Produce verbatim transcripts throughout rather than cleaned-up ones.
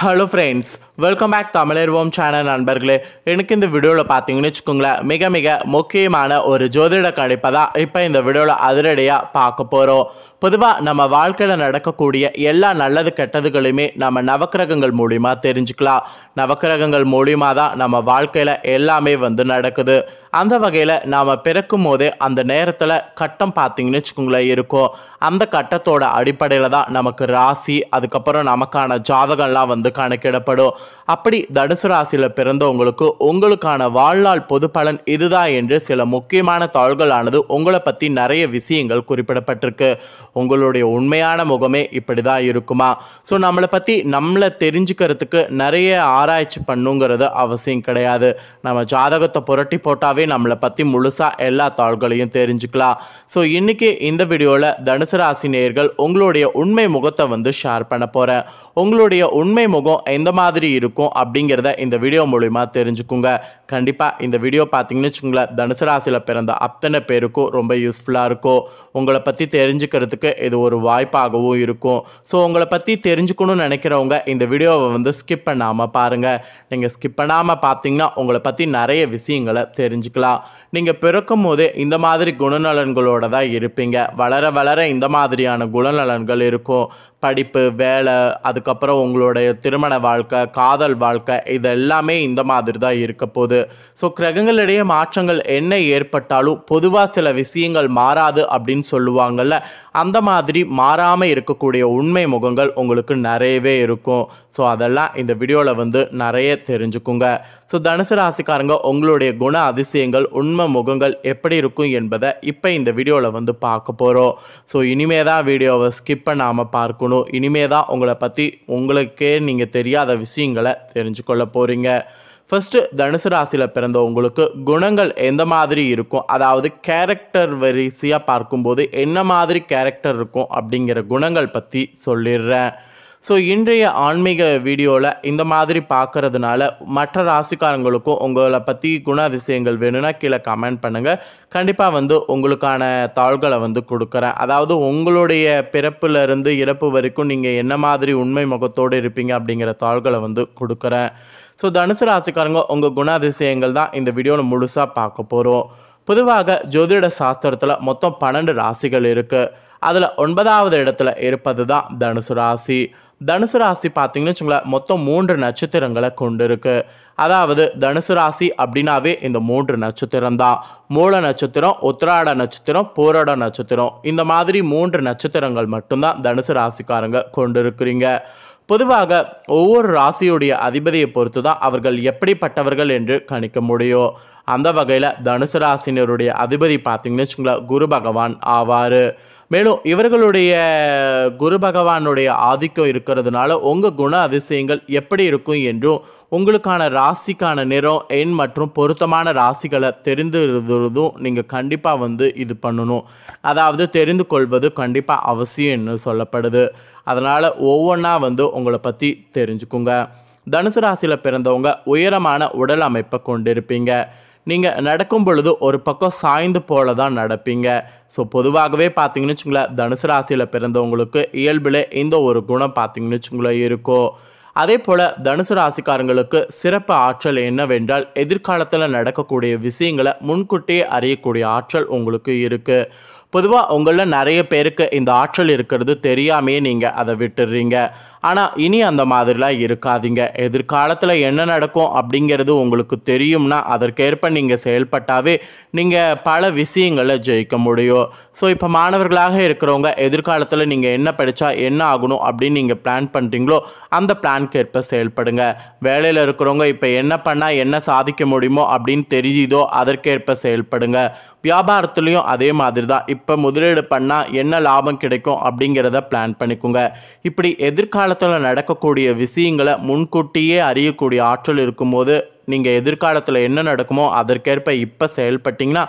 Hello friends, welcome back தமிழர்வோம் channel நண்பர்களே. எனக்கு இந்த வீடியோவில் பார்த்தீங்கன்னு வச்சுக்கோங்களேன், மிக மிக முக்கியமான ஒரு ஜோதிட கணிப்பை தான் இப்போ இந்த வீடியோவில் அதிரடியாக பார்க்க போகிறோம். பொதுவாக நம்ம வாழ்க்கையில் நடக்கக்கூடிய எல்லா நல்லது கெட்டதுகளையுமே நம்ம நவக்கிரகங்கள் மூலிமா தெரிஞ்சுக்கலாம். நவக்கிரகங்கள் மூலிமா தான் நம்ம வாழ்க்கையில் எல்லாமே வந்து நடக்குது. அந்த வகையில் நாம் பிறக்கும் போதே அந்த நேரத்தில் கட்டம் பார்த்தீங்கன்னு வச்சுக்கோங்களேன் இருக்கும். அந்த கட்டத்தோட அடிப்படையில் தான் நமக்கு ராசி, அதுக்கப்புறம் நமக்கான ஜாதகம்லாம் வந்து கணக்கிடப்படும். அப்படி தனுசு ராசியில் பிறந்தவங்களுக்கு உங்களுக்கான வாழ்நாள் பொது பலன் இதுதான் என்று சில முக்கியமான தாள்களானது உங்களை பற்றி நிறைய விஷயங்கள் குறிப்பிடப்பட்டிருக்கு. உங்களுடைய உண்மையான முகமே இப்படி தான் இருக்குமா? ஸோ நம்மளை பற்றி நம்மளை தெரிஞ்சுக்கிறதுக்கு நிறைய ஆராய்ச்சி பண்ணுங்கிறது அவசியம் கிடையாது. நம்ம ஜாதகத்தை புரட்டி போட்டாவே நம்மளை பற்றி முழுசாக எல்லா தாள்களையும் தெரிஞ்சுக்கலாம். ஸோ இன்றைக்கி இந்த வீடியோவில் தனுசு ராசி நேயர்கள் உங்களுடைய உண்மை முகத்தை வந்து ஷேர் பண்ண போகிறேன். உங்களுடைய உண்மை முகம் எந்த மாதிரி இருக்கும் அப்படிங்கிறத இந்த வீடியோ மூலிமா தெரிஞ்சுக்குங்க. கண்டிப்பாக இந்த வீடியோ பார்த்தீங்கன்னு வச்சுக்கோங்களேன், தனுசு ராசியில் பிறந்த அத்தனை பேருக்கும் ரொம்ப யூஸ்ஃபுல்லாக இருக்கும். உங்களை பற்றி தெரிஞ்சுக்கிறதுக்கு இது ஒரு வாய்ப்பாகவும் இருக்கும். ஸோ உங்களை பற்றி தெரிஞ்சுக்கணும்னு நினைக்கிறவங்க இந்த வீடியோவை வந்து ஸ்கிப் பண்ணாமல் பாருங்கள். நீங்கள் ஸ்கிப் பண்ணாமல் பார்த்தீங்கன்னா உங்களை பற்றி நிறைய விஷயங்களை தெரிஞ்சுக்கலாம். நீங்கள் பிறக்கும் போதே இந்த மாதிரி குணநலன்களோடு தான் இருப்பீங்க. வளர வளர இந்த மாதிரியான குணநலன்கள் இருக்கும். படிப்பு, வேலை, அதுக்கப்புறம் உங்களுடைய திருமண வாழ்க்கை, காதல் வாழ்க்கை, இது எல்லாமே இந்த மாதிரி தான் இருக்க போகுது. ஸோ கிரகங்களிடையே மாற்றங்கள் என்ன ஏற்பட்டாலும் பொதுவாக சில விஷயங்கள் மாறாது அப்படின்னு சொல்லுவாங்கள்ல, அந்த மாதிரி மாறாமல் இருக்கக்கூடிய உண்மை முகங்கள் உங்களுக்கு நிறையவே இருக்கும். ஸோ அதெல்லாம் இந்த வீடியோவில் வந்து நிறைய தெரிஞ்சுக்குங்க. ஸோ தனுசு ராசிக்காரங்க உங்களுடைய குண அதிசயங்கள், உண்மை முகங்கள் எப்படி இருக்கும் என்பதை இப்போ இந்த வீடியோவில் வந்து பார்க்க போகிறோம். ஸோ இனிமே தான் வீடியோவை ஸ்கிப் பண்ணாமல் பார்க்கணும். இனிமே தான் உங்களை பற்றி உங்களுக்கே நீங்கள் தெரியாத விஷயங்களை தெரிஞ்சுக்கொள்ள போகிறீங்க. ஃபஸ்ட்டு தனுசு ராசியில் பிறந்த உங்களுக்கு குணங்கள் எந்த மாதிரி இருக்கும், அதாவது கேரக்டர் வரிசையாக பார்க்கும்போது என்ன மாதிரி கேரக்டர் இருக்கும் அப்படிங்கிற குணங்கள் பற்றி சொல்லிடுறேன். ஸோ இன்றைய ஆன்மீக வீடியோவில் இந்த மாதிரி பார்க்குறதுனால மற்ற ராசிக்காரங்களுக்கும் உங்களை பற்றி குண அதிசயங்கள் வேணும்னா கீழே கமெண்ட் பண்ணுங்கள். கண்டிப்பாக வந்து உங்களுக்கான தாள்களை வந்து கொடுக்குறேன். அதாவது உங்களுடைய பிறப்பிலிருந்து இறப்பு வரைக்கும் நீங்கள் என்ன மாதிரி உண்மை முகத்தோடு இருப்பீங்க அப்படிங்கிற தாள்களை வந்து கொடுக்குறேன். ஸோ தனுசு ராசிக்காரங்க உங்கள் குண அதிசயங்கள் தான் இந்த வீடியோவில் முழுசாக பார்க்க போகிறோம். பொதுவாக ஜோதிட சாஸ்திரத்தில் மொத்தம் பன்னெண்டு ராசிகள் இருக்குது. அதில் ஒன்பதாவது இடத்துல இருப்பது தான் தனுசு ராசி. தனுசு ராசி பார்த்தீங்கன்னு வச்சுங்களேன், மொத்தம் மூன்று நட்சத்திரங்களை கொண்டு இருக்கு. அதாவது தனுசு ராசி அப்படின்னாவே இந்த மூன்று நட்சத்திரம் தான். மூல நட்சத்திரம், உத்திராட நட்சத்திரம், பூராட நட்சத்திரம், இந்த மாதிரி மூன்று நட்சத்திரங்கள் மட்டும்தான் தனுசு ராசிக்காரங்க கொண்டு இருக்கிறீங்க. பொதுவாக ஒவ்வொரு ராசியுடைய அதிபதியை பொறுத்து தான் அவர்கள் எப்படிப்பட்டவர்கள் என்று கணிக்க முடியும். அந்த வகையில் தனுசு ராசினருடைய அதிபதி பார்த்தீங்கன்னு வச்சுங்களேன், குரு பகவான் ஆவார். மேலும் இவர்களுடைய குரு பகவானுடைய ஆதிக்கம் இருக்கிறதுனால உங்கள் குண அதிசயங்கள் எப்படி இருக்கும் என்றும் உங்களுக்கான ராசிக்கான நிறம், எண் மற்றும் பொருத்தமான ராசிகளை தெரிந்துறதும் நீங்கள் கண்டிப்பாக வந்து இது பண்ணணும். அதாவது தெரிந்து கொள்வது கண்டிப்பாக அவசியம் என்று சொல்லப்படுது. அதனால் ஒவ்வொன்றா வந்து உங்களை பற்றி தெரிஞ்சுக்குங்க. தனுசு ராசியில் பிறந்தவங்க உயரமான உடல் அமைப்பை கொண்டிருப்பீங்க. நீங்கள் நடக்கும் பொழுது ஒரு பக்கம் சாய்ந்து போல தான் நடப்பீங்க. ஸோ பொதுவாகவே பார்த்தீங்கன்னு வச்சுங்களேன், தனுசு ராசியில் பிறந்தவங்களுக்கு இயல்பில் இந்த ஒரு குணம் பார்த்தீங்கன்னு வச்சுங்களேன் இருக்கும். அதே போல் தனுசு ராசிக்காரங்களுக்கு சிறப்பு ஆற்றல் என்னவென்றால், எதிர்காலத்தில் நடக்கக்கூடிய விஷயங்களை முன்கூட்டியே அறியக்கூடிய ஆற்றல் உங்களுக்கு இருக்குது. பொதுவாக உங்களில் நிறைய பேருக்கு இந்த ஆற்றல் இருக்கிறது தெரியாமையே நீங்கள் அதை விட்டுடுறீங்க. ஆனால் இனி அந்த மாதிரிலாம் இருக்காதீங்க. எதிர்காலத்தில் என்ன நடக்கும் அப்படிங்கிறது உங்களுக்கு தெரியும்னா அதற்கேற்ப நீங்கள் செயல்பட்டாவே நீங்கள் பல விஷயங்களை ஜெயிக்க முடியும். ஸோ இப்போ மாணவர்களாக இருக்கிறவங்க எதிர்காலத்தில் நீங்கள் என்ன படித்தா என்ன ஆகணும் அப்படின்னு நீங்கள் பிளான் பண்ணுறீங்களோ அந்த பிளான்கேற்ப செயல்படுங்க. வேலையில் இருக்கிறவங்க இப்போ என்ன பண்ணால் என்ன சாதிக்க முடியுமோ அப்படின்னு தெரியுதோ அதற்கேற்ப செயல்படுங்க. வியாபாரத்துலேயும் அதே மாதிரி தான். இப்போ முதலீடு பண்ணால் என்ன லாபம் கிடைக்கும் அப்படிங்கிறத பிளான் பண்ணிக்கோங்க. இப்படி எதிர்காலத்தில் நடக்கக்கூடிய விஷயங்களை முன்கூட்டியே அறியக்கூடிய ஆற்றல் இருக்கும்போது நீங்கள் எதிர்காலத்தில் என்ன நடக்குமோ அதற்கேற்ப இப்போ செயல்பட்டிங்கன்னா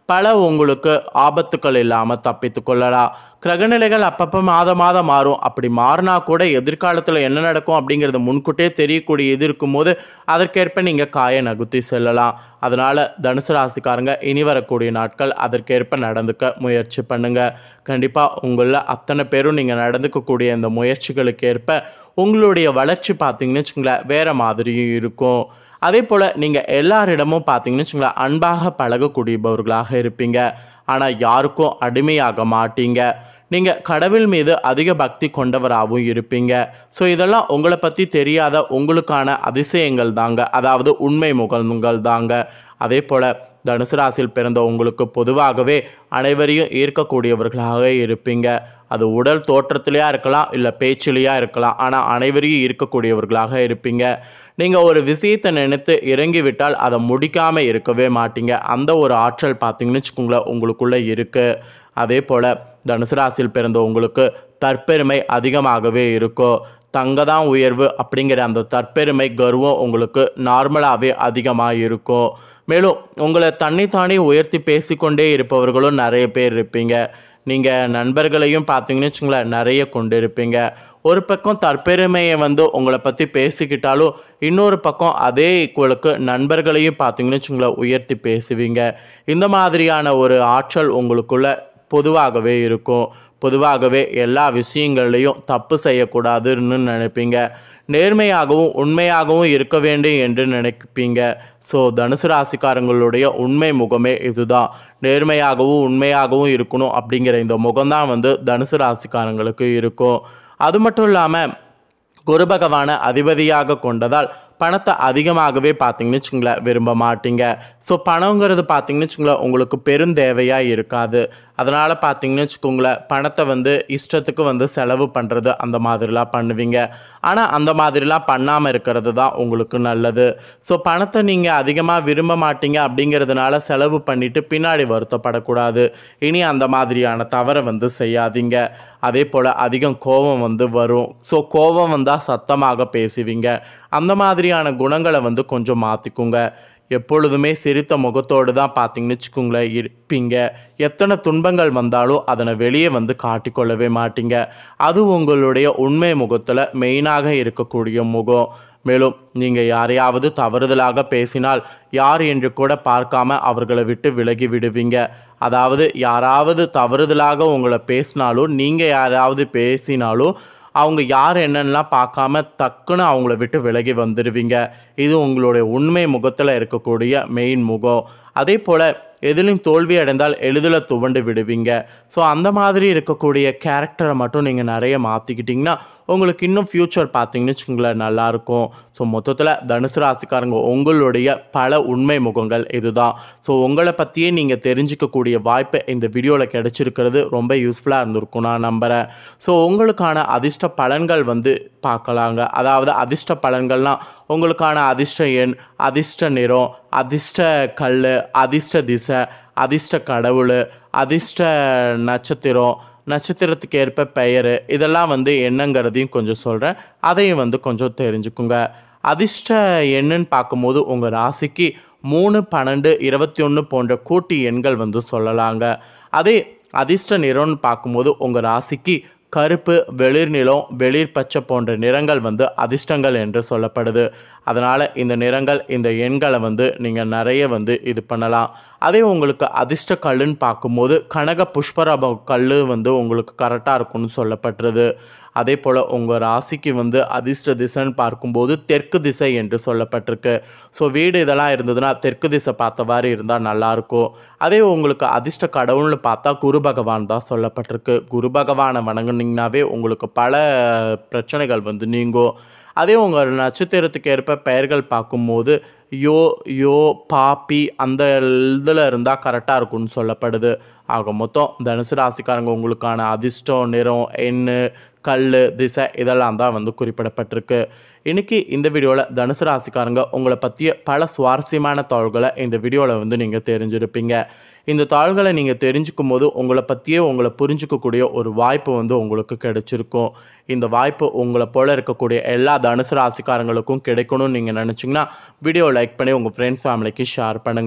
பல உங்களுக்கு ஆபத்துக்கள் இல்லாமல் தப்பித்து கொள்ளலாம். கிரகநிலைகள் அப்பப்போ மாதம் மாதம் மாறும். அப்படி மாறினா கூட எதிர்காலத்தில் என்ன நடக்கும் அப்படிங்கிறது முன்கூட்டியே தெரியக்கூடிய இது இருக்கும்போது அதற்கேற்ப நீங்கள் காயை நகுத்தி செல்லலாம். அதனால் தனுசு ராசிக்காரங்க இனி வரக்கூடிய நாட்கள் அதற்கேற்ப நடந்துக்க முயற்சி பண்ணுங்கள். கண்டிப்பாக உங்களில் அத்தனை பேரும் நீங்கள் நடந்துக்கக்கூடிய இந்த முயற்சிகளுக்கு ஏற்ப உங்களுடைய வளர்ச்சி பார்த்தீங்கன்னு வச்சுங்களேன் வேறு மாதிரியும் இருக்கும். அதே போல் நீங்கள் எல்லாரிடமும் பார்த்தீங்கன்னு வச்சுங்களேன் அன்பாக பழகக்கூடியவர்களாக இருப்பீங்க. ஆனால் யாருக்கும் அடிமையாக மாட்டீங்க. நீங்கள் கடவுள் மீது அதிக பக்தி கொண்டவராகவும் இருப்பீங்க. ஸோ இதெல்லாம் உங்களை பற்றி தெரியாத உங்களுக்கான அதிசயங்கள் தாங்க, அதாவது உண்மை முகங்கள் தாங்க. அதே போல் தனுசு ராசியில் பிறந்த உங்களுக்கு பொதுவாகவே அனைவரையும் ஈர்க்கக்கூடியவர்களாக இருப்பீங்க. அது உடல் தோற்றத்திலையா இருக்கலாம், இல்லை பேச்சிலையா இருக்கலாம். ஆனால் அனைவரையும் ஈர்க்கக்கூடியவர்களாக இருப்பீங்க. நீங்கள் ஒரு விஷயத்தை நினைத்து இறங்கிவிட்டால் அதை முடிக்காமல் இருக்கவே மாட்டீங்க. அந்த ஒரு ஆற்றல் பார்த்தீங்கன்னு வச்சுக்கோங்களேன் உங்களுக்குள்ளே இருக்குது. அதே போல் தனுசு ராசியில் பிறந்த உங்களுக்கு தற்பெருமை அதிகமாகவே இருக்கும். தங்க தான் உயர்வு அப்படிங்கிற அந்த தற்பெருமை கர்வம் உங்களுக்கு நார்மலாகவே அதிகமாக இருக்கும். மேலும் உங்களை தன்னைத்தானே உயர்த்தி பேசிக்கொண்டே இருப்பவர்களும் நிறைய பேர் இருப்பீங்க. நீங்கள் நண்பர்களையும் பார்த்தீங்கன்னு வச்சுங்களேன் நிறைய கொண்டு இருப்பீங்க. ஒரு பக்கம் தற்பெருமையை வந்து உங்களை பற்றி பேசிக்கிட்டாலும் இன்னொரு பக்கம் அதே ஈக்குவலுக்கு நண்பர்களையும் பார்த்தீங்கன்னு வச்சுங்களேன் உயர்த்தி பேசுவீங்க. இந்த மாதிரியான ஒரு ஆற்றல் உங்களுக்குள்ள பொதுவாகவே இருக்கும். பொதுவாகவே எல்லா விஷயங்கள்லையும் தப்பு செய்யக்கூடாதுன்னு நினைப்பீங்க. நேர்மையாகவும் உண்மையாகவும் இருக்க வேண்டும் என்று நினைப்பீங்க. ஸோ தனுசு ராசிக்காரங்களுடைய உண்மை முகமே இதுதான். நேர்மையாகவும் உண்மையாகவும் இருக்கணும் அப்படிங்கிற இந்த முகம்தான் வந்து தனுசு ராசிக்காரங்களுக்கு இருக்கும். அது மட்டும் இல்லாமல் குரு பகவானை அதிபதியாக கொண்டதால் பணத்தை அதிகமாகவே பார்த்தீங்கன்னு வச்சுங்களேன் விரும்ப மாட்டீங்க. ஸோ பணங்கிறது பார்த்தீங்கன்னு வச்சுங்களேன் உங்களுக்கு பெருந்தேவையாக இருக்காது. அதனால் பார்த்தீங்கன்னு வச்சுக்கோங்களேன் பணத்தை வந்து இஷ்டத்துக்கு வந்து செலவு பண்ணுறது அந்த மாதிரிலாம் பண்ணுவீங்க. ஆனால் அந்த மாதிரிலாம் பண்ணாமல் இருக்கிறது தான் உங்களுக்கு நல்லது. ஸோ பணத்தை நீங்கள் அதிகமாக விரும்ப மாட்டீங்க அப்படிங்கிறதுனால செலவு பண்ணிவிட்டு பின்னாடி வருத்தப்படக்கூடாது. இனி அந்த மாதிரியான தவறை வந்து செய்யாதீங்க. அதே போல் அதிகம் கோபம் வந்து வரும். ஸோ கோபம் வந்தால் சத்தமாக பேசுவீங்க. அந்த மாதிரியான குணங்களை வந்து கொஞ்சம் மாற்றிக்குங்க. எப்பொழுதுமே சிரித்த முகத்தோடு தான் பார்த்தீங்கன்னு வச்சுக்கோங்களேன் இருப்பீங்க. எத்தனை துன்பங்கள் வந்தாலும் அதனை வெளியே வந்து காட்டிக்கொள்ளவே மாட்டீங்க. அது உங்களுடைய உண்மை முகத்தில் மெயினாக இருக்கக்கூடிய முகம். மேலும் நீங்கள் யாரையாவது தவறுதலாக பேசினால் யார் என்று கூட பார்க்காம அவர்களை விட்டு விலகி விடுவீங்க. அதாவது யாராவது தவறுதலாக உங்களை பேசினாலும் நீங்கள் யாராவது பேசினாலும் அவங்க யார் என்னென்னலாம் பார்க்காம டக்குன்னு அவங்கள விட்டு விலகி வந்துடுவீங்க. இது உங்களுடைய உண்மை முகத்தில் இருக்கக்கூடிய மெயின் முகம். அதே போல் எதிலும் தோல்வி அடைந்தால் எளிதில் துவண்டு விடுவீங்க. ஸோ அந்த மாதிரி இருக்கக்கூடிய கேரக்டரை மட்டும் நீங்கள் நிறைய மாற்றிக்கிட்டிங்கன்னா உங்களுக்கு இன்னும் ஃப்யூச்சர் பார்த்தீங்கன்னு வச்சுங்களேன் நல்லாயிருக்கும். ஸோ மொத்தத்தில் தனுசு ராசிக்காரங்க உங்களுடைய பல உண்மை முகங்கள் இதுதான். ஸோ உங்களை பற்றியே நீங்கள் தெரிஞ்சிக்கக்கூடிய வாய்ப்பு இந்த வீடியோவில் கிடைச்சிருக்கிறது ரொம்ப யூஸ்ஃபுல்லாக இருந்திருக்கும் நான் நம்புகிறேன். ஸோ உங்களுக்கான அதிர்ஷ்ட பலன்கள் வந்து பார்க்கலாங்க. அதாவது அதிர்ஷ்ட பலன்கள்னால் உங்களுக்கான அதிர்ஷ்ட எண், அதிர்ஷ்ட நிறம், அதிர்ஷ்ட கல், அதிர்ஷ்ட திசை, அதிர்ஷ்ட கடவுள், அதிர்ஷ்ட நட்சத்திரம், நட்சத்திரத்துக்கு ஏற்ப பெயர், இதெல்லாம் வந்து என்னங்கிறதையும் கொஞ்சம் சொல்கிறேன். அதையும் வந்து கொஞ்சம் தெரிஞ்சுக்குங்க. அதிர்ஷ்ட எண்ணுன்னு பார்க்கும்போது உங்கள் ராசிக்கு மூணு, பன்னெண்டு, இருபத்தி ஒன்று போன்ற கூட்டு எண்கள் வந்து சொல்லலாங்க. அதே அதிர்ஷ்ட நிறம்னு பார்க்கும்போது உங்கள் ராசிக்கு கருப்பு, வெளிர் நிலம், வெளிர் பச்சை போன்ற நிறங்கள் வந்து அதிர்ஷ்டங்கள் என்று சொல்லப்படுது. அதனால் இந்த நிறங்கள் இந்த எண்களை வந்து நீங்கள் நிறைய வந்து இது பண்ணலாம். அதே உங்களுக்கு அதிர்ஷ்ட கல்லுன்னு பார்க்கும்போது கனக புஷ்பராப கல் வந்து உங்களுக்கு கரெக்டாக இருக்கும்னு சொல்லப்பட்டுருது. அதே போல் உங்கள் ராசிக்கு வந்து அதிர்ஷ்ட திசைன்னு பார்க்கும்போது தெற்கு திசை என்று சொல்லப்பட்டிருக்கு. ஸோ வீடு இதெல்லாம் இருந்ததுன்னா தெற்கு திசை பார்த்தவாறு இருந்தால் நல்லாயிருக்கும். அதே உங்களுக்கு அதிர்ஷ்ட கடவுள்னு பார்த்தா குரு பகவான் தான் சொல்லப்பட்டிருக்கு. குரு பகவானை வணங்குனீங்கன்னாவே உங்களுக்கு பல பிரச்சனைகள் வந்து நீங்கும். அதே உங்கள் நட்சத்திரத்துக்கு ஏற்ப பெயர்கள் பார்க்கும்போது யோ யோ பாப்பி அந்த இதில் இருந்தால் கரெக்டாக இருக்கும்னு சொல்லப்படுது. ஆக மொத்தம் தனுசு ராசிக்காரங்க உங்களுக்கான அதிர்ஷ்டம், நிறம், எண், கல், திசை இதெல்லாம் தான் வந்து குறிப்பிடப்பட்டிருக்கு. இன்றைக்கி இந்த வீடியோவில் தனுசு ராசிக்காரங்க உங்களை பற்றிய பல சுவாரஸ்யமான தகவல்களை இந்த வீடியோவில் வந்து நீங்கள் தெரிஞ்சிருப்பீங்க. இந்த தாள்களை நீங்கள் தெரிஞ்சுக்கும் போது உங்களை பற்றியே உங்களை புரிஞ்சிக்கக்கூடிய ஒரு வாய்ப்பு வந்து உங்களுக்கு கிடைச்சிருக்கும். இந்த வாய்ப்பு உங்களை போல் இருக்கக்கூடிய எல்லா தனுசு ராசிக்காரங்களுக்கும் கிடைக்கணும்னு நீங்கள் நினச்சிங்கன்னா வீடியோ லைக் பண்ணி உங்கள் ஃப்ரெண்ட்ஸ் ஃபேமிலிக்கு ஷேர் பண்ணுங்கள்.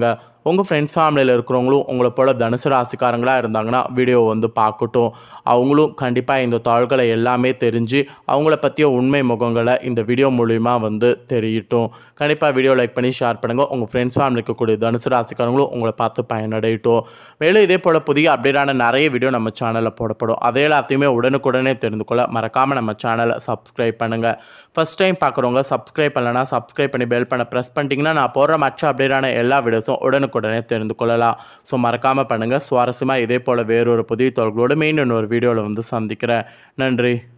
உங்கள் ஃப்ரெண்ட்ஸ் ஃபேமிலியில் இருக்கிறவங்களும் உங்களை போல் தனுசு ராசிக்காரங்களாக இருந்தாங்கன்னா வீடியோ வந்து பார்க்கட்டும். அவங்களும் கண்டிப்பாக இந்த தாள்களை எல்லாமே தெரிஞ்சு அவங்கள பற்றிய உண்மை முகங்களை இந்த வீடியோ மூலிமா வந்து தெரியட்டும். கண்டிப்பாக வீடியோ லைக் பண்ணி ஷேர் பண்ணுங்கள். உங்கள் ஃப்ரெண்ட்ஸ் ஃபேமிலிக்கு கூடிய தனுசு ராசிக்காரங்களும் உங்களை பார்த்து பயனடையட்டும். மேலும் இதே போல் புதிய அப்டேட்டான நிறைய வீடியோ நம்ம சேனலில் போடப்படும். அதே எல்லாத்தையுமே உடனுக்குடனே தெரிந்து கொள்ள மறக்காமல் நம்ம சேனலை சப்ஸ்கிரைப் பண்ணுங்கள். ஃபஸ்ட் டைம் பார்க்குறவங்க சப்ஸ்கிரைப் பண்ணலன்னா சப்ஸ்கிரைப் பண்ணி பெல் பண்ண ப்ரெஸ் பண்ணிட்டீங்கன்னா நான் போடுற மற்ற அப்டேட்டான எல்லா வீடியோஸும் உடனுக்குடனே தெரிந்து கொள்ளலாம். ஸோ மறக்காமல் பண்ணுங்கள். சுவாரஸ்யமாக இதே போல் வேறொரு புதிய தகவலோடு மீண்டும் ஒரு வீடியோவில் வந்து சந்திக்கிறேன். நன்றி.